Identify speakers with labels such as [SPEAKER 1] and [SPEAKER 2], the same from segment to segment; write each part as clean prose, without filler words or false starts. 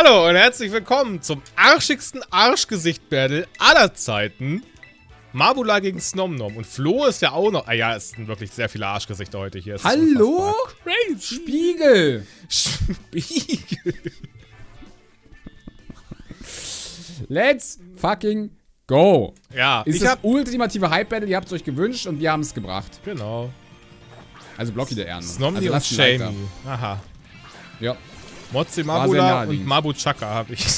[SPEAKER 1] Hallo und herzlich willkommen zum arschigsten Arschgesicht-Battle aller Zeiten. Mabula gegen Snomnom. Und Flo ist ja auch noch... Ah ja, es sind wirklich sehr viele Arschgesichter heute hier.
[SPEAKER 2] Hallo?
[SPEAKER 1] Crazy.
[SPEAKER 2] Spiegel!
[SPEAKER 1] Spiegel.
[SPEAKER 2] Let's fucking go!
[SPEAKER 1] Ja,
[SPEAKER 2] Ist das ultimative Hype-Battle, ihr habt es euch gewünscht und wir haben es gebracht.
[SPEAKER 1] Genau.
[SPEAKER 2] Also Blocky der Ehren.
[SPEAKER 1] Snomni
[SPEAKER 2] also
[SPEAKER 1] und Shamey. Aha.
[SPEAKER 2] Ja.
[SPEAKER 1] Mozzi Mabula und Mabu Chaka habe ich.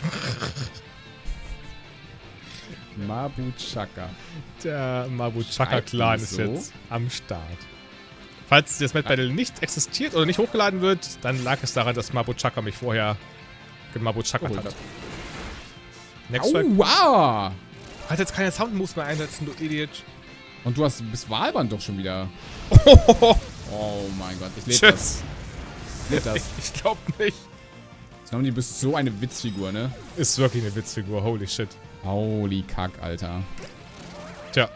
[SPEAKER 2] Mabu Chaka.
[SPEAKER 1] Der Mabu Chaka Clan ist jetzt am Start. Falls das Mad Battle nicht existiert oder nicht hochgeladen wird, dann lag es daran, dass Mabu Chaka mich vorher Mabu Chaka hat. Next
[SPEAKER 2] wow!
[SPEAKER 1] Halt jetzt keine Sound-Moves mehr einsetzen, du Idiot.
[SPEAKER 2] Und du bist Wahlband doch schon wieder. Oh mein Gott, ich lebe das.
[SPEAKER 1] Ich glaub nicht.
[SPEAKER 2] Snomni, du bist so eine Witzfigur, ne?
[SPEAKER 1] Ist wirklich eine Witzfigur, holy shit.
[SPEAKER 2] Holy Kack, Alter.
[SPEAKER 1] Tja.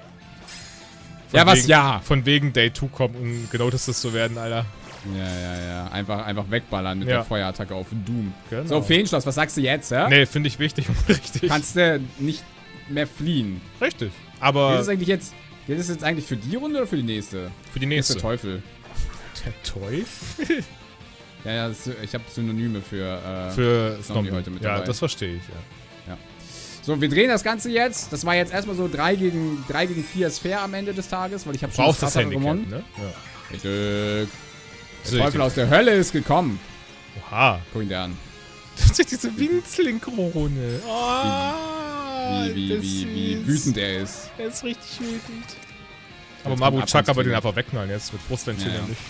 [SPEAKER 1] Von wegen Day 2 kommen, um genoticed zu werden, Alter.
[SPEAKER 2] Ja. Einfach wegballern mit der Feuerattacke auf Doom.
[SPEAKER 1] Genau.
[SPEAKER 2] So, Feenschloss, was sagst du jetzt, ja?
[SPEAKER 1] Nee, finde ich wichtig und richtig.
[SPEAKER 2] Kannst du nicht mehr fliehen.
[SPEAKER 1] Richtig. Aber...
[SPEAKER 2] Geht das jetzt eigentlich für die Runde oder für die nächste?
[SPEAKER 1] Für die nächste.
[SPEAKER 2] Der Teufel.
[SPEAKER 1] Der Teufel?
[SPEAKER 2] Ja, ich habe Synonyme für
[SPEAKER 1] Snomni
[SPEAKER 2] heute mit dabei.
[SPEAKER 1] Ja, das verstehe ich, ja.
[SPEAKER 2] So, wir drehen das Ganze jetzt. Das war jetzt erstmal so 3 gegen 4 ist fair am Ende des Tages, weil ich habe schon
[SPEAKER 1] das Handicap gewonnen. Ne?
[SPEAKER 2] Ja. Richtig. Der Teufel aus der Hölle ist gekommen.
[SPEAKER 1] Oha.
[SPEAKER 2] Guck ihn dir an.
[SPEAKER 1] Das ist diese Winzling-Krone. Oh,
[SPEAKER 2] wie wütend er ist.
[SPEAKER 1] Er ist richtig wütend. Aber Mabu Chaka wird den einfach wegknallen jetzt mit Brustventil nämlich.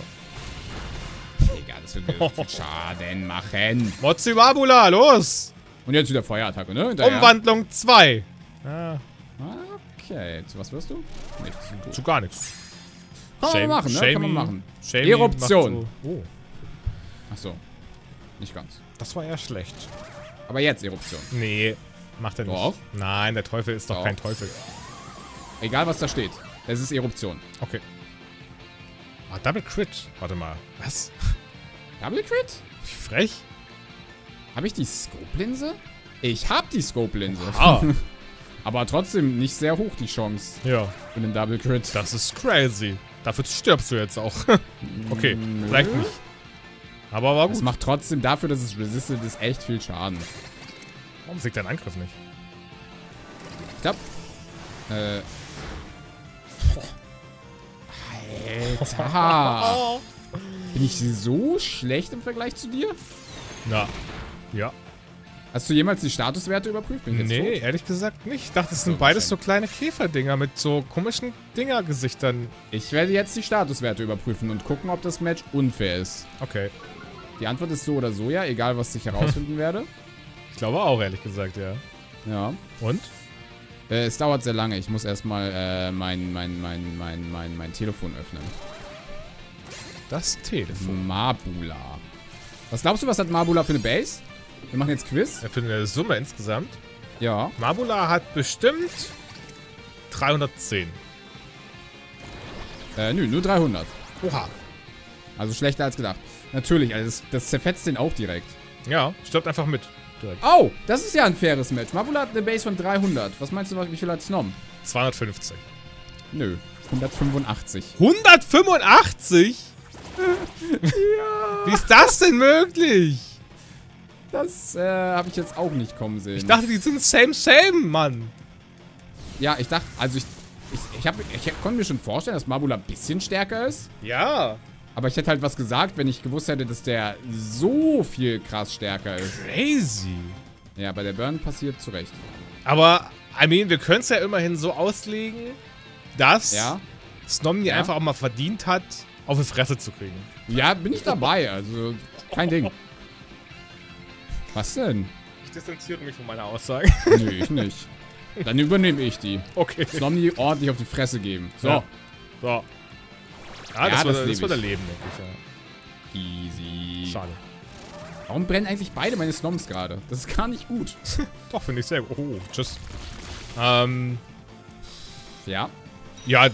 [SPEAKER 2] Egal, das wird mir viel Schaden machen.
[SPEAKER 1] Mozzi Mabula, los!
[SPEAKER 2] Und jetzt wieder Feuerattacke, ne? Hinterher.
[SPEAKER 1] Umwandlung 2. Ah.
[SPEAKER 2] Okay, zu was wirst du? Nichts.
[SPEAKER 1] Zu gar nichts.
[SPEAKER 2] Kann man machen, ne? Kann man machen.
[SPEAKER 1] Shamey
[SPEAKER 2] Eruption.
[SPEAKER 1] So. Oh.
[SPEAKER 2] Achso. Nicht ganz.
[SPEAKER 1] Das war eher schlecht.
[SPEAKER 2] Aber jetzt Eruption.
[SPEAKER 1] Nee, macht er nicht.
[SPEAKER 2] Doch.
[SPEAKER 1] Nein, der Teufel ist doch kein Teufel.
[SPEAKER 2] Egal, was da steht. Es ist Eruption.
[SPEAKER 1] Okay. Ah, Double Crit. Warte mal. Was?
[SPEAKER 2] Double Crit?
[SPEAKER 1] Wie frech.
[SPEAKER 2] Habe ich die Scope-Linse? Ich habe die Scope-Linse.
[SPEAKER 1] Ah.
[SPEAKER 2] Aber trotzdem nicht sehr hoch die Chance.
[SPEAKER 1] Ja.
[SPEAKER 2] Für den Double Crit.
[SPEAKER 1] Das ist crazy. Dafür stirbst du jetzt auch. Okay, vielleicht nicht. Aber war gut.
[SPEAKER 2] Es macht trotzdem dafür, dass es resisted ist, echt viel Schaden.
[SPEAKER 1] Warum siegt dein Angriff nicht?
[SPEAKER 2] Ich glaub. Alter. Bin ich so schlecht im Vergleich zu dir?
[SPEAKER 1] Na, ja.
[SPEAKER 2] Hast du jemals die Statuswerte überprüft?
[SPEAKER 1] Nee, ehrlich gesagt nicht. Ich dachte, es sind beides so kleine Käferdinger mit so komischen Dingergesichtern.
[SPEAKER 2] Ich werde jetzt die Statuswerte überprüfen und gucken, ob das Match unfair ist.
[SPEAKER 1] Okay.
[SPEAKER 2] Die Antwort ist so oder so, ja, egal was ich herausfinden werde.
[SPEAKER 1] Ich glaube auch, ehrlich gesagt, ja.
[SPEAKER 2] Ja.
[SPEAKER 1] Und?
[SPEAKER 2] Es dauert sehr lange. Ich muss erstmal mein Telefon öffnen.
[SPEAKER 1] Das Telefon.
[SPEAKER 2] Mabula. Was glaubst du, was hat Mabula für eine Base? Wir machen jetzt Quiz.
[SPEAKER 1] Für eine Summe insgesamt?
[SPEAKER 2] Ja.
[SPEAKER 1] Mabula hat bestimmt 310.
[SPEAKER 2] Nur 300.
[SPEAKER 1] Oha.
[SPEAKER 2] Also schlechter als gedacht. Natürlich, also das zerfetzt den auch direkt.
[SPEAKER 1] Ja, stirbt einfach mit. Direkt.
[SPEAKER 2] Oh, das ist ja ein faires Match. Mabula hat eine Base von 300. Was meinst du, wie viel hat Snom?
[SPEAKER 1] 250.
[SPEAKER 2] Nö, 185.
[SPEAKER 1] 185?
[SPEAKER 2] Ja.
[SPEAKER 1] Wie ist das denn möglich?
[SPEAKER 2] Das habe ich jetzt auch nicht kommen sehen.
[SPEAKER 1] Ich dachte, die sind same, Mann.
[SPEAKER 2] Ja, ich dachte, also ich konnte mir schon vorstellen, dass Mabula ein bisschen stärker ist.
[SPEAKER 1] Ja.
[SPEAKER 2] Aber ich hätte halt was gesagt, wenn ich gewusst hätte, dass der so viel krass stärker ist.
[SPEAKER 1] Crazy.
[SPEAKER 2] Ja, bei der Burn passiert zurecht.
[SPEAKER 1] Aber, I mean, wir können es ja immerhin so auslegen, dass Snomni einfach auch mal verdient hat, auf die Fresse zu kriegen.
[SPEAKER 2] Ja, bin ich dabei, also kein Ding. Was denn?
[SPEAKER 1] Ich distanziere mich von meiner Aussage.
[SPEAKER 2] Nö, ich nicht. Dann übernehme ich die.
[SPEAKER 1] Okay.
[SPEAKER 2] Snomni ordentlich auf die Fresse geben. So.
[SPEAKER 1] Ja. So. Ja, das wird er leben, denke
[SPEAKER 2] ich. Easy.
[SPEAKER 1] Schade.
[SPEAKER 2] Warum brennen eigentlich beide meine Snoms gerade? Das ist gar nicht gut.
[SPEAKER 1] Doch, finde ich sehr gut. Oh, tschüss.
[SPEAKER 2] Ja.
[SPEAKER 1] Ja.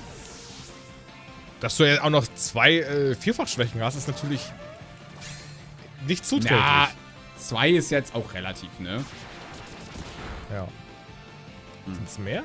[SPEAKER 1] Dass du ja auch noch 2 Vierfachschwächen hast, ist natürlich nicht zuträglich. Ja,
[SPEAKER 2] 2 ist jetzt auch relativ, ne?
[SPEAKER 1] Ja. Sind's mehr?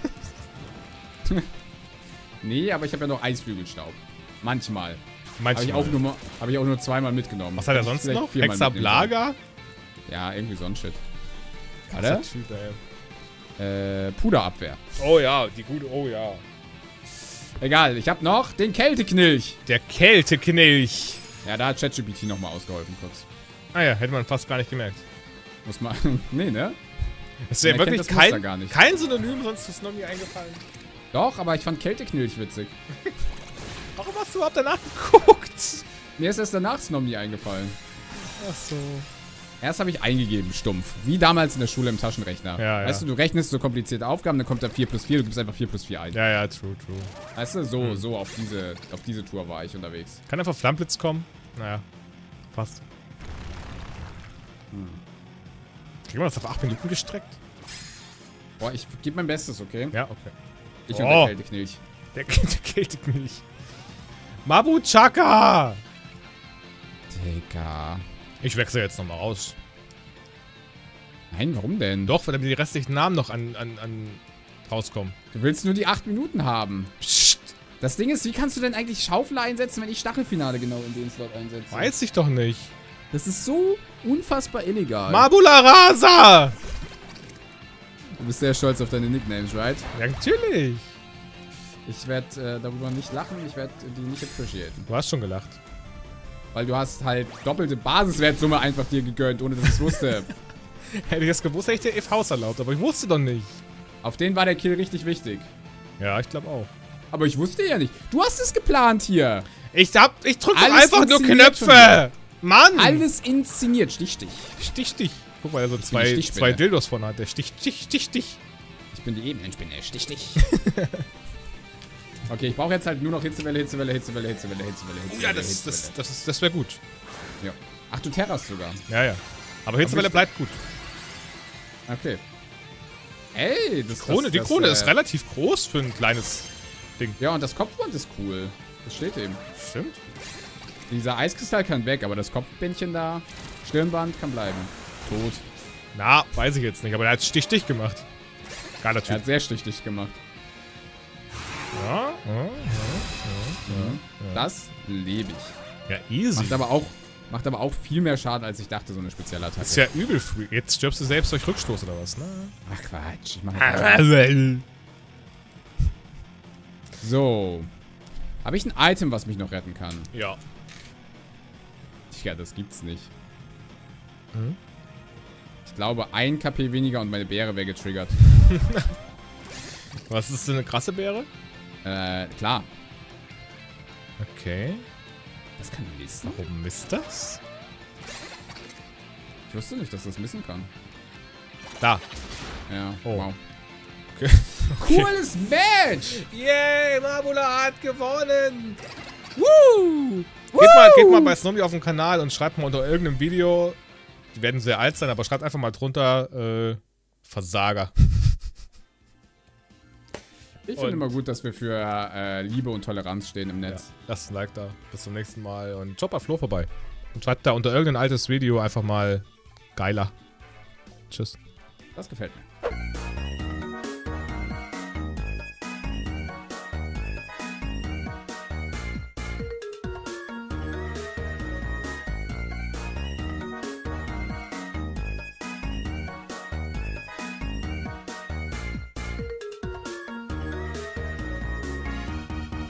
[SPEAKER 2] Nee, aber ich habe ja noch Eisflügelstaub. Manchmal.
[SPEAKER 1] Manchmal.
[SPEAKER 2] Habe ich auch nur zweimal mitgenommen.
[SPEAKER 1] Was hat er sonst noch? Hexablaga?
[SPEAKER 2] Ja, irgendwie so ein Shit.
[SPEAKER 1] Warte.
[SPEAKER 2] Puderabwehr.
[SPEAKER 1] Oh ja, die gute, oh ja.
[SPEAKER 2] Egal, ich habe noch den Kälteknilch.
[SPEAKER 1] Der Kälteknilch.
[SPEAKER 2] Ja, da hat ChatGPT nochmal ausgeholfen kurz.
[SPEAKER 1] Ah ja, hätte man fast gar nicht gemerkt.
[SPEAKER 2] Muss man. Nee, ne?
[SPEAKER 1] Es wäre wirklich
[SPEAKER 2] gar nicht.
[SPEAKER 1] kein Synonym sonst für Snommy eingefallen.
[SPEAKER 2] Doch, aber ich fand Kälteknilch witzig.
[SPEAKER 1] Warum hast du überhaupt danach geguckt?
[SPEAKER 2] Mir ist erst danach Snommy eingefallen.
[SPEAKER 1] Ach so.
[SPEAKER 2] Erst habe ich eingegeben, stumpf. Wie damals in der Schule im Taschenrechner.
[SPEAKER 1] Ja,
[SPEAKER 2] weißt du rechnest so komplizierte Aufgaben, dann kommt da 4 + 4, du gibst einfach 4 + 4 ein.
[SPEAKER 1] Ja, ja, true.
[SPEAKER 2] Weißt du, so auf diese Tour war ich unterwegs.
[SPEAKER 1] Kann einfach Flammblitz kommen? Naja, fast. Kriegen wir das auf 8 Minuten gestreckt?
[SPEAKER 2] Boah, ich gebe mein Bestes, okay?
[SPEAKER 1] Ja, okay.
[SPEAKER 2] Ich und der Kälteknilch.
[SPEAKER 1] Der Kälteknilch. Mabuchaka!
[SPEAKER 2] Digga.
[SPEAKER 1] Ich wechsle jetzt nochmal raus.
[SPEAKER 2] Nein, warum denn?
[SPEAKER 1] Doch, weil die restlichen Namen noch rauskommen.
[SPEAKER 2] Du willst nur die 8 Minuten haben.
[SPEAKER 1] Psst.
[SPEAKER 2] Das Ding ist, wie kannst du denn eigentlich Schaufel einsetzen, wenn ich Stachelfinale genau in den Slot einsetze?
[SPEAKER 1] Weiß ich doch nicht.
[SPEAKER 2] Das ist so unfassbar illegal.
[SPEAKER 1] Mabula Rasa!
[SPEAKER 2] Du bist sehr stolz auf deine Nicknames, right?
[SPEAKER 1] Ja, natürlich.
[SPEAKER 2] Ich werde darüber nicht lachen, ich werde die nicht appreciaten.
[SPEAKER 1] Du hast schon gelacht.
[SPEAKER 2] Weil du hast halt doppelte Basiswertsumme einfach dir gegönnt, ohne dass ich es wusste.
[SPEAKER 1] Hätte ich das gewusst, hätte ich dir If House erlaubt, aber ich wusste doch nicht.
[SPEAKER 2] Auf den war der Kill richtig wichtig.
[SPEAKER 1] Ja, ich glaube auch.
[SPEAKER 2] Aber ich wusste ja nicht. Du hast es geplant hier.
[SPEAKER 1] Ich drück doch einfach nur Knöpfe. Mann!
[SPEAKER 2] Alles inszeniert. Stich.
[SPEAKER 1] Stich. Guck mal, er so zwei Dildos vorne hat. Der Stich.
[SPEAKER 2] Ich bin die Ebenenspinne. Stich. Okay, ich brauche jetzt halt nur noch Hitzewelle.
[SPEAKER 1] Ja, das wäre gut.
[SPEAKER 2] Ja. Ach, du terrast sogar.
[SPEAKER 1] Ja. Aber Hitzewelle bleibt gut.
[SPEAKER 2] Okay. Ey,
[SPEAKER 1] die Krone ist relativ groß für ein kleines Ding.
[SPEAKER 2] Ja, und das Kopfband ist cool. Das steht eben.
[SPEAKER 1] Stimmt.
[SPEAKER 2] Dieser Eiskristall kann weg, aber das Kopfbändchen da, Stirnband, kann bleiben. Tot.
[SPEAKER 1] Na, weiß ich jetzt nicht, aber er hat Stich gemacht. Geiler Typ.
[SPEAKER 2] Er hat sehr Stich gemacht.
[SPEAKER 1] Ja.
[SPEAKER 2] Das lebe ich.
[SPEAKER 1] Ja, easy.
[SPEAKER 2] Macht aber auch viel mehr Schaden, als ich dachte, so eine spezielle Attacke.
[SPEAKER 1] Ist ja übel free. Jetzt stirbst du selbst durch Rückstoß oder was, ne?
[SPEAKER 2] Ach Quatsch. Ich mach so. Habe ich ein Item, was mich noch retten kann?
[SPEAKER 1] Ja.
[SPEAKER 2] Ja, das gibt's nicht. Ich glaube, 1 KP weniger und meine Beere wäre getriggert.
[SPEAKER 1] Was ist denn eine krasse Beere?
[SPEAKER 2] Klar.
[SPEAKER 1] Okay.
[SPEAKER 2] Das kann missen.
[SPEAKER 1] Warum misst das?
[SPEAKER 2] Ich wusste nicht, dass das missen kann.
[SPEAKER 1] Da.
[SPEAKER 2] Ja,
[SPEAKER 1] oh.
[SPEAKER 2] Wow.
[SPEAKER 1] Okay.
[SPEAKER 2] Cooles Match!
[SPEAKER 1] Yay, Mabula hat gewonnen!
[SPEAKER 2] Woo!
[SPEAKER 1] Geht mal bei Snommy auf den Kanal und schreibt mal unter irgendeinem Video, die werden sehr alt sein, aber schreibt einfach mal drunter, Versager.
[SPEAKER 2] Ich finde immer gut, dass wir für Liebe und Toleranz stehen im Netz.
[SPEAKER 1] Ja, lasst ein Like da. Bis zum nächsten Mal und schaut bei Flo vorbei. Und schreibt da unter irgendein altes Video einfach mal geiler. Tschüss.
[SPEAKER 2] Das gefällt mir.